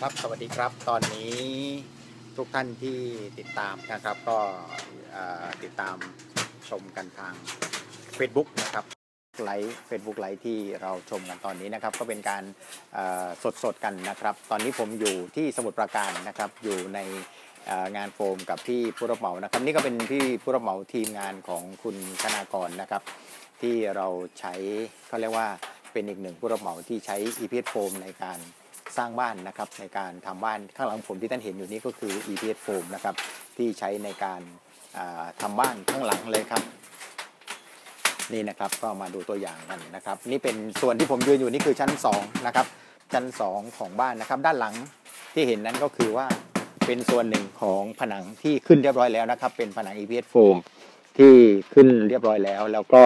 ครับสวัสดีครับตอนนี้ทุกท่านที่ติดตามนะครับก็ติดตามชมกันทาง Facebook นะครับไลฟ์Facebook ไลฟ์ที่เราชมกันตอนนี้นะครับก็เป็นการสดกันนะครับตอนนี้ผมอยู่ที่สมุทรปราการนะครับอยู่ในงานโฟมกับพี่ผู้รับเหมานะครับนี่ก็เป็นพี่ผู้รับเหมาทีมงานของคุณคณากรนะครับที่เราใช้เขาเรียกว่าเป็นอีกหนึ่งผู้รับเหมาที่ใช้ EPS โฟมในการสร้างบ้านนะครับในการทำบ้านข้างหลังผมที่ท่านเห็นอยู่นี้ก็คือ EPS โฟมนะครับที่ใช้ในการทำบ้านข้างหลังเลยครับนี่นะครับก็มาดูตัวอย่างกันนะครับนี่เป็นส่วนที่ผมยืนอยู่นี่คือชั้น2นะครับชั้น2ของบ้านนะครับด้านหลังที่เห็นนั้นก็คือว่าเป็นส่วนหนึ่งของผนังที่ขึ้นเรียบร้อยแล้วนะครับเป็นผนัง EPS โฟมที่ขึ้นเรียบร้อยแล้วก็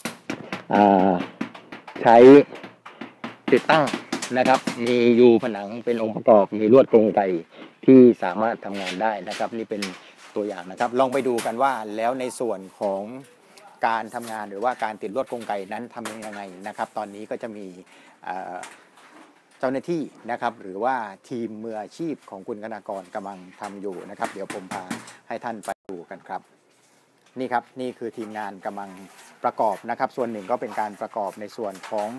ใช้ติดตั้งนะครับมียูผนังเป็นองค์ประกอบมีลวดกรงไกที่สามารถทำงานได้นะครับนี่เป็นตัวอย่างนะครับลองไปดูกันว่าแล้วในส่วนของการทำงานหรือว่าการติดลวดกรงไกนั้นทำยังไงนะครับตอนนี้ก็จะมีเจ้าหน้าที่นะครับหรือว่าทีมมืออาชีพของคุณคณากรกำลังทำอยู่นะครับเดี๋ยวผมพาให้ท่านไปดูกันครับนี่ครับนี่คือทีมงานกำลังประกอบนะครับส่วนหนึ่งก็เป็นการประกอบในส่วนของ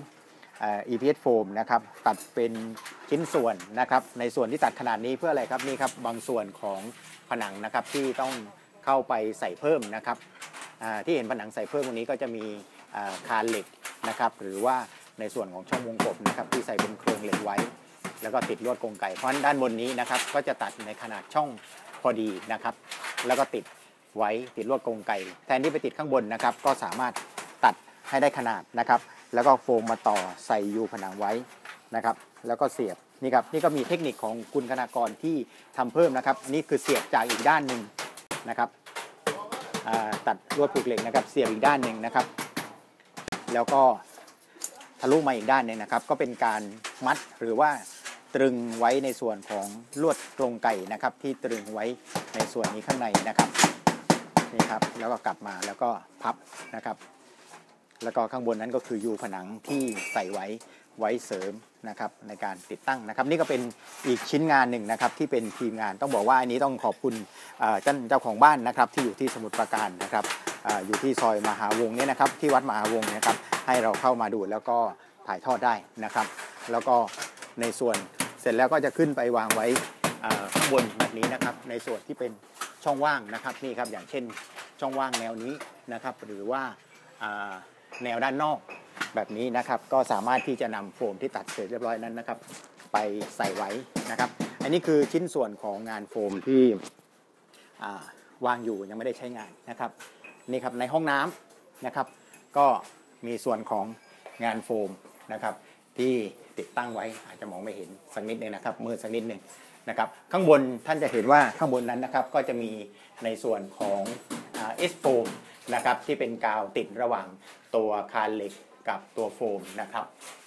EPS โฟมนะครับตัดเป็นชิ้นส่วนนะครับในส่วนที่ตัดขนาดนี้เพื่ออะไรครับนี่ครับบางส่วนของผนังนะครับที่ต้องเข้าไปใส่เพิ่มนะครับที่เห็นผนังใส่เพิ่มตรงนี้ก็จะมีคานเหล็กนะครับหรือว่าในส่วนของช่องวงกบนะครับที่ใส่เป็นโครงเหล็กไว้แล้วก็ติดลวดกรงไก่เพราะด้านบนนี้นะครับก็จะตัดในขนาดช่องพอดีนะครับแล้วก็ติดไว้ติดลวดกรงไก่แทนที่ไปติดข้างบนนะครับก็สามารถตัดให้ได้ขนาดนะครับแล้วก็โฟมมาต่อใส่ยูผนังไว้นะครับแล้วก็เสียบนี่ครับนี่ก็มีเทคนิคของคุณคณากรที่ทำเพิ่มนะครับนี่คือเสียบจากอีกด้านหนึ่งนะครับตัดลวดผูกเหล็กนะครับเสียบอีกด้านหนึ่งนะครับแล้วก็ทะลุมาอีกด้านหนึ่งนะครับก็เป็นการมัดหรือว่าตรึงไว้ในส่วนของลวดกรงไก่นะครับที่ตรึงไว้ในส่วนนี้ข้างในนะครับนี่ครับแล้วก็กลับมาแล้วก็พับนะครับแล้วก็ข้างบนนั้นก็คือยูผนังที่ใส่ไว้เสริมนะครับในการติดตั้งนะครับนี่ก็เป็นอีกชิ้นงานหนึ่งนะครับที่เป็นทีมงานต้องบอกว่าอันนี้ต้องขอบคุณเจ้าของบ้านนะครับที่อยู่ที่สมุทรปราการนะครับอยู่ที่ซอยมหาวงศ์เนี่ยนะครับที่วัดมหาวงศ์นะครับให้เราเข้ามาดูแล้วก็ถ่ายทอดได้นะครับแล้วก็ในส่วนเสร็จแล้วก็จะขึ้นไปวางไว้ข้างบนแบบนี้นะครับในส่วนที่เป็นช่องว่างนะครับนี่ครับอย่างเช่นช่องว่างแนวนี้นะครับหรือว่าแนวด้านนอกแบบนี้นะครับก็สามารถที่จะนำโฟมที่ตัดเสร็จเรียบร้อยนั้นนะครับไปใส่ไว้นะครับอันนี้คือชิ้นส่วนของงานโฟมที่วางอยู่ยังไม่ได้ใช้งานนะครับนี่ครับในห้องน้ำนะครับก็มีส่วนของงานโฟมนะครับที่ติดตั้งไว้อาจจะมองไม่เห็นสักนิดนึงนะครับมืดสักนิดนึงนะครับข้างบนท่านจะเห็นว่าข้างบนนั้นนะครับก็จะมีในส่วนของเอสโฟมนะครับที่เป็นกาวติดระหว่างตัวคานเหล็กกับตัวโฟมนะครับ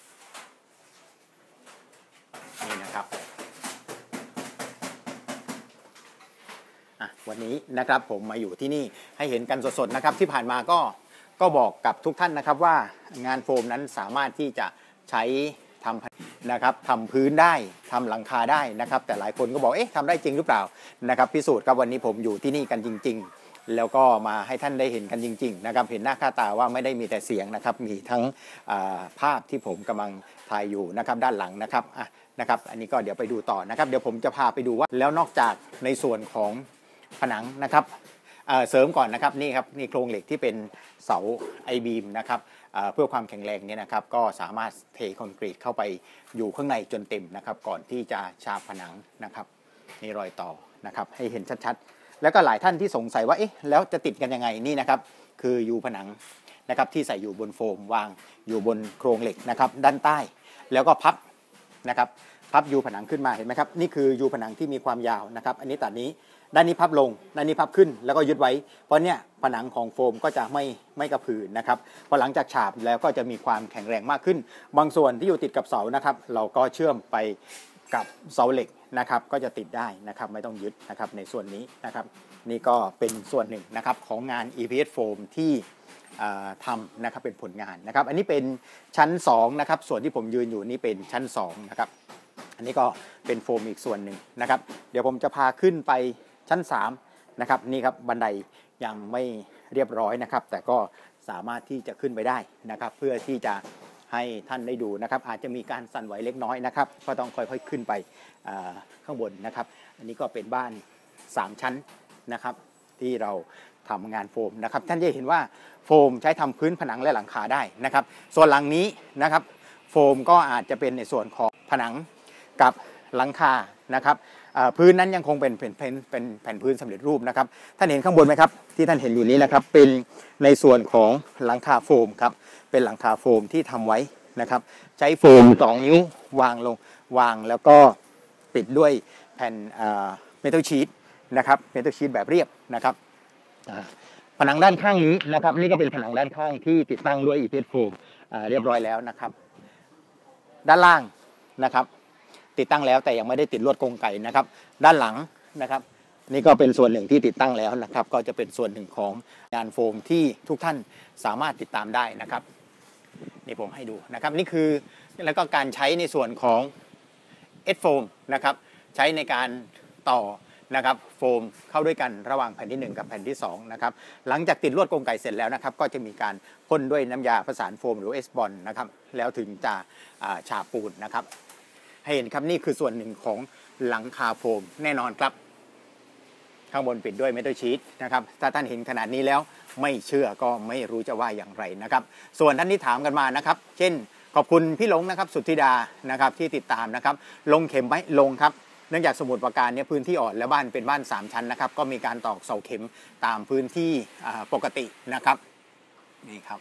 นี่นะครับวันนี้นะครับผมมาอยู่ที่นี่ให้เห็นกันสดๆนะครับที่ผ่านมาก็บอกกับทุกท่านนะครับว่างานโฟมนั้นสามารถที่จะใช้ทำนะครับทำพื้นได้ทำหลังคาได้นะครับแต่หลายคนก็บอกเอ๊ะทำได้จริงหรือเปล่านะครับพิสูจน์ครับวันนี้ผมอยู่ที่นี่กันจริงๆแล้วก็มาให้ท่านได้เห็นกันจริงๆนะครับเห็นหน้าค่าตาว่าไม่ได้มีแต่เสียงนะครับมีทั้งภาพที่ผมกำลังถ่ายอยู่นะครับด้านหลังนะครับนะครับอันนี้ก็เดี๋ยวไปดูต่อนะครับเดี๋ยวผมจะพาไปดูว่าแล้วนอกจากในส่วนของผนังนะครับเสริมก่อนนะครับนี่ครับนี่โครงเหล็กที่เป็นเสาไอบีมนะครับเพื่อความแข็งแรงเนี่ยนะครับก็สามารถเทคอนกรีตเข้าไปอยู่ข้างในจนเต็มนะครับก่อนที่จะฉาบผนังนะครับนี่รอยต่อนะครับให้เห็นชัดๆแล้วก็หลายท่านที่สงสัยว่าเอ๊ะแล้วจะติดกันยังไงนี่นะครับคือยูผนังนะครับที่ใส่อยู่บนโฟมวางอยู่บนโครงเหล็กนะครับด้านใต้แล้วก็พับนะครับพับยูผนังขึ้นมาเห็นไหมครับนี่คือยูผนังที่มีความยาวนะครับอันนี้ตัดนี้ด้านนี้พับลงด้านนี้พับขึ้นแล้วก็ยึดไว้เพราะเนี่ยผนังของโฟมก็จะไม่กระพือนะครับพอหลังจากฉาบแล้วก็จะมีความแข็งแรงมากขึ้นบางส่วนที่อยู่ติดกับเสานะครับเราก็เชื่อมไปกับเสาเหล็กนะครับก็จะติดได้นะครับไม่ต้องยึดนะครับในส่วนนี้นะครับนี่ก็เป็นส่วนหนึ่งนะครับของงาน EPS โฟมที่ทำนะครับเป็นผลงานนะครับอันนี้เป็นชั้น2นะครับส่วนที่ผมยืนอยู่นี่เป็นชั้น2นะครับนนี้ก็เป็นโฟมอีกส่วนหนึ่งนะครับเดี๋ยวผมจะพาขึ้นไปชั้น3นะครับนี่ครับบันไดยังไม่เรียบร้อยนะครับแต่ก็สามารถที่จะขึ้นไปได้นะครับเพื่อที่จะให้ท่านได้ดูนะครับอาจจะมีการสั่นไหวเล็กน้อยนะครับก็ต้องค่อยๆขึ้นไปข้างบนนะครับอันนี้ก็เป็นบ้าน3ชั้นนะครับที่เราทำงานโฟมนะครับท่านจะเห็นว่าโฟมใช้ทำพื้นผนังและหลังคาได้นะครับส่วนหลังนี้นะครับโฟมก็อาจจะเป็นในส่วนของผนังกับหลังคานะครับพื้นนั้นยังคงเป็นแผ่นพื้นสำเร็จรูปนะครับท่านเห็นข้างบนไหมครับที่ท่านเห็นอยู่นี้นะครับเป็นในส่วนของหลังคาโฟมครับเป็นหลังคาโฟมที่ทำไว้นะครับใช้โฟม2 นิ้ววางแล้วก็ปิดด้วยแผ่นเมทัลชีทนะครับเมทัลชีทแบบเรียบนะครับผนังด้านข้างนี้นะครับนี่ก็เป็นผนังด้านข้างที่ติดตั้งด้วยอีเพสโฟมเรียบร้อยแล้วนะครับด้านล่างนะครับติดตั้งแล้วแต่ยังไม่ได้ติดลวดกรงไก่นะครับด้านหลังนะครับนี่ก็เป็นส่วนหนึ่งที่ติดตั้งแล้วนะครับก็จะเป็นส่วนหนึ่งของงานโฟมที่ทุกท่านสามารถติดตามได้นะครับนี่ผมให้ดูนะครับนี่คือแล้วก็การใช้ในส่วนของเอสโฟมนะครับใช้ในการต่อนะครับโฟมเข้าด้วยกันระหว่างแผ่นที่1กับแผ่นที่2นะครับหลังจากติดลวดกรงไก่เสร็จแล้วนะครับก็จะมีการพ่นด้วยน้ำยาประสานโฟมหรือเอสบอลนะครับแล้วถึงจะฉาบปูนนะครับให้เห็นครับนี่คือส่วนหนึ่งของหลังคาโฟมแน่นอนครับข้างบนปิดด้วยเมทัลชีทนะครับถ้าท่านเห็นขนาดนี้แล้วไม่เชื่อก็ไม่รู้จะว่าอย่างไรนะครับส่วนท่านที่ถามกันมานะครับเช่นขอบคุณพี่หลงนะครับสุทธิดานะครับที่ติดตามนะครับลงเข็มไหมลงครับเนื่องจากสมุทรปราการเนี่ยพื้นที่อ่อนและบ้านเป็นบ้าน3ชั้นนะครับก็มีการตอกเสาเข็มตามพื้นที่ปกตินะครับนี่ครับ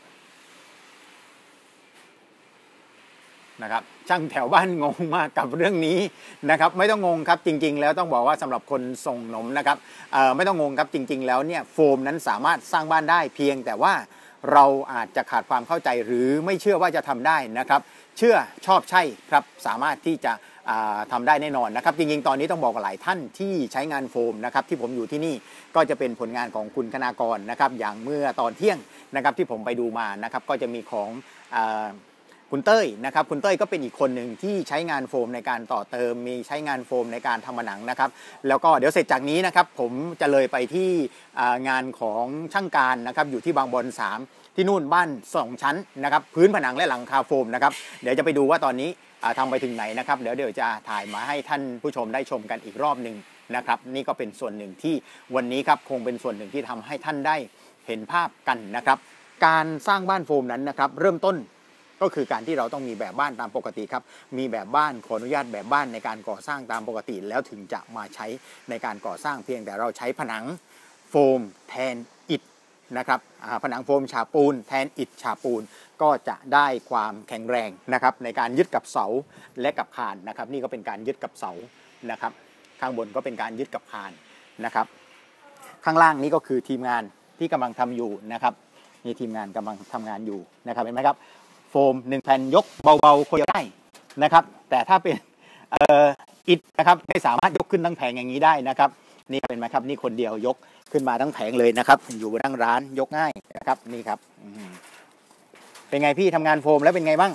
นะครับช่างแถวบ้านงงมากกับเรื่องนี้นะครับไม่ต้องงงครับจริงๆแล้วต้องบอกว่าสำหรับคนส่งนมนะครับไม่ต้องงงครับจริงๆแล้วเนี่ยโฟมนั้นสามารถสร้างบ้านได้เพียงแต่ว่าเราอาจจะขาดความเข้าใจหรือไม่เชื่อว่าจะทำได้นะครับเชื่อชอบใช่ครับสามารถที่จะทำได้แน่นอนนะครับจริงๆตอนนี้ต้องบอกกับหลายท่านที่ใช้งานโฟมนะครับที่ผมอยู่ที่นี่ก็จะเป็นผลงานของคุณคณากรนะครับอย่างเมื่อตอนเที่ยงนะครับที่ผมไปดูมานะครับก็จะมีของคุณเต้ยนะครับคุณเต้ยก็เป็นอีกคนหนึ่งที่ใช้งานโฟมในการต่อเติมมีใช้งานโฟมในการทำผนังนะครับแล้วก็เดี๋ยวเสร็จจากนี้นะครับผมจะเลยไปที่งานของช่างการนะครับอยู่ที่บางบอน3ที่นู่นบ้าน2ชั้นนะครับพื้นผนังและหลังคาโฟมนะครับเดี๋ยวจะไปดูว่าตอนนี้ทำไปถึงไหนนะครับเดี๋ยวจะถ่ายมาให้ท่านผู้ชมได้ชมกันอีกรอบหนึ่งนะครับนี่ก็เป็นส่วนหนึ่งที่วันนี้ครับคงเป็นส่วนหนึ่งที่ทำให้ท่านได้เห็นภาพกันนะครับการสร้างบ้านโฟมนั้นนะครับเริ่มต้นก็คือการที่เราต้องมีแบบบ้านตามปกติครับมีแบบบ้านขออนุญาตแบบบ้านในการก่อสร้างตามปกติแล้วถึงจะมาใช้ในการก่อสร้างเพียงแต่เราใช้ผนังโฟมแทนอิฐนะครับผนังโฟมฉาบปูนแทนอิฐฉาบปูนก็จะได้ความแข็งแรงนะครับในการยึดกับเสาและกับคานนะครับนี่ก็เป็นการยึดกับเสานะครับข้างบนก็เป็นการยึดกับคานนะครับข้างล่างนี้ก็คือทีมงานที่กำลังทำอยู่นะครับนี่ทีมงานกำลังทำงานอยู่นะครับเห็นไหมครับโฟม1แผ่นยกเบาๆคนเดียวได้นะครับแต่ถ้าเป็นอิฐนะครับไม่สามารถยกขึ้นทั้งแผงอย่างนี้ได้นะครับนี่เป็นไหมครับนี่คนเดียวยกขึ้นมาทั้งแผงเลยนะครับอยู่บนนั่งร้านยกง่ายนะครับนี่ครับเป็นไงพี่ทำงานโฟมแล้วเป็นไงบ้าง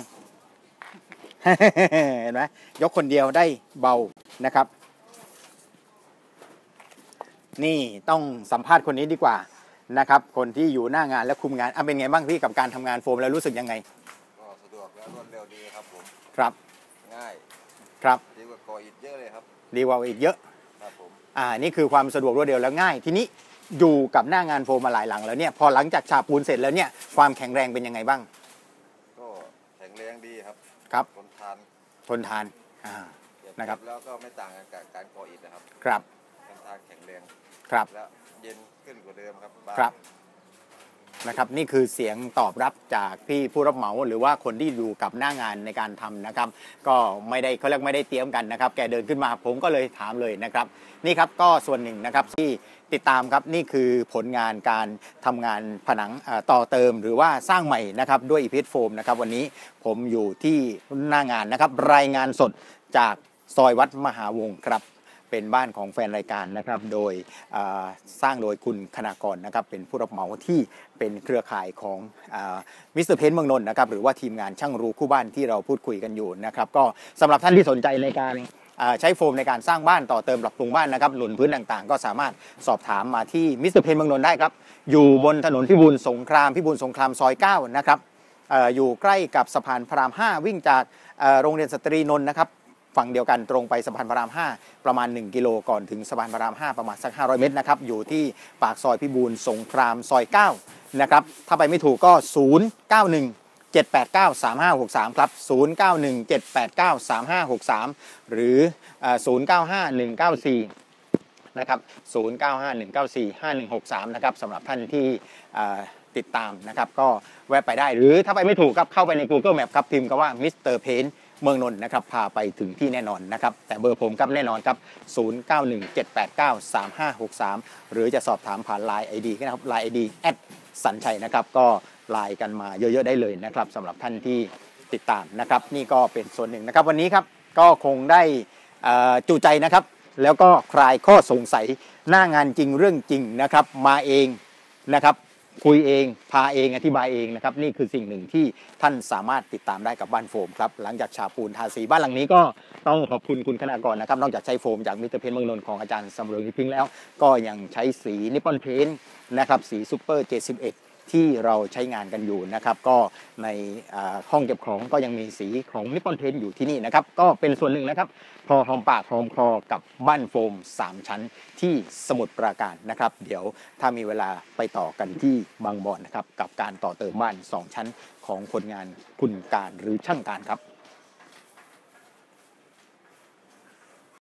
เห็นไหมยกคนเดียวได้เบานะครับนี่ต้องสัมภาษณ์คนนี้ดีกว่านะครับคนที่อยู่หน้างานและคุมงานเป็นไงบ้างพี่กับการทำงานโฟมแล้วรู้สึกยังไงก็สะดวกและรวดเร็วดีครับผมครับง่ายครับดีกว่าก่ออิฐเยอะเลยครับดีกว่าอีกเยอะครับผมนี่คือความสะดวกรวดเร็วและง่ายทีนี้อยู่กับหน้างานโฟมมาหลายหลังแล้วเนี่ยพอหลังจากฉาบปูนเสร็จแล้วเนี่ยความแข็งแรงเป็นยังไงบ้างก็แข็งแรงดีครับครับทนทานนะครับแล้วก็ไม่ต่างกันกับการก่ออิฐนะครับครับทนทานแข็งแรงครับแล้วเย็นขึ้นกว่าเดิมครับครับนะครับนี่คือเสียงตอบรับจากพี่ผู้รับเหมาหรือว่าคนที่อยู่กับหน้างานในการทำนะครับก็ไม่ได้เขาเรียกไม่ได้เตรียมกันนะครับแกเดินขึ้นมาผมก็เลยถามเลยนะครับนี่ครับก็ส่วนหนึ่งนะครับที่ติดตามครับนี่คือผลงานการทำงานผนังต่อเติมหรือว่าสร้างใหม่นะครับด้วยอีเพสโฟมนะครับวันนี้ผมอยู่ที่หน้างานนะครับรายงานสดจากซอยวัดมหาวงศ์ครับเป็นบ้านของแฟนรายการนะครับโดยสร้างโดยคุณคณากรนะครับเป็นผู้รับเหมาที่เป็นเครือข่ายของมิสเตอร์เพนท์เมืองนนท์นะครับหรือว่าทีมงานช่างรู้คู่บ้านที่เราพูดคุยกันอยู่นะครับก็สำหรับท่านที่สนใจในการใช้โฟมในการสร้างบ้านต่อเติมปรับปรุงบ้านนะครับหนุนพื้นต่างๆก็สามารถสอบถามมาที่มิสเตอร์เพนท์เมืองนนท์ได้ครับอยู่บนถนนพิบูลสงครามซอย9นะครับอยู่ใกล้กับสะพานพระราม5วิ่งจากโรงเรียนสตรีนนท์นะครับฝั่งเดียวกันตรงไปสะพานพระราม5ประมาณ1กิโลก่อนถึงสะพานพระราม5ประมาณสัก500เมตรนะครับอยู่ที่ปากซอยพิบูลสงครามซอย9นะครับถ้าไปไม่ถูกก็0917893563ครับ0917893563หรือ095194นะครับ0951945163นะครับสำหรับท่านที่ติดตามนะครับก็แวะไปได้หรือถ้าไปไม่ถูกครับเข้าไปใน Google Map ครับพิมพ์คำว่ามิสเตอร์เพนท์เมืองนนท์นะครับพาไปถึงที่แน่นอนนะครับแต่เบอร์ผมครับแน่นอนครับ0917893563หรือจะสอบถามผ่าน Line ID นะครับ Line ID สัญชัยนะครับก็ไลน์กันมาเยอะๆได้เลยนะครับสำหรับท่านที่ติดตามนะครับนี่ก็เป็นส่วนหนึ่งนะครับวันนี้ครับก็คงได้จุใจนะครับแล้วก็คลายข้อสงสัยหน้างานจริงเรื่องจริงนะครับมาเองนะครับคุยเองพาเองอธิบายเองนะครับนี่คือสิ่งหนึ่งที่ท่านสามารถติดตามได้กับบ้านโฟมครับหลังจากฉาบปูนทาสีบ้านหลังนี้ก็ต้องขอบคุณคุณคณากรนะครับนอกจากใช้โฟมจากมิสเตอร์เพนท์เมืองนนท์ของอาจารย์สำเริงพิงค์แล้วก็ยังใช้สีนิปปอนเพนท์นะครับสีซูเปอร์71ที่เราใช้งานกันอยู่นะครับก็ในห้องเก็บของก็ยังมีสีของนิปปอนเพนท์อยู่ที่นี่นะครับก็เป็นส่วนหนึ่งนะครับพอหอมปากหอมคอกับบ้านโฟม3ชั้นที่สมุทรปราการนะครับเดี๋ยวถ้ามีเวลาไปต่อกันที่บางบ่อนนะครับกับการต่อเติมบ้าน2ชั้นของคนงานคุณการหรือช่างการครับ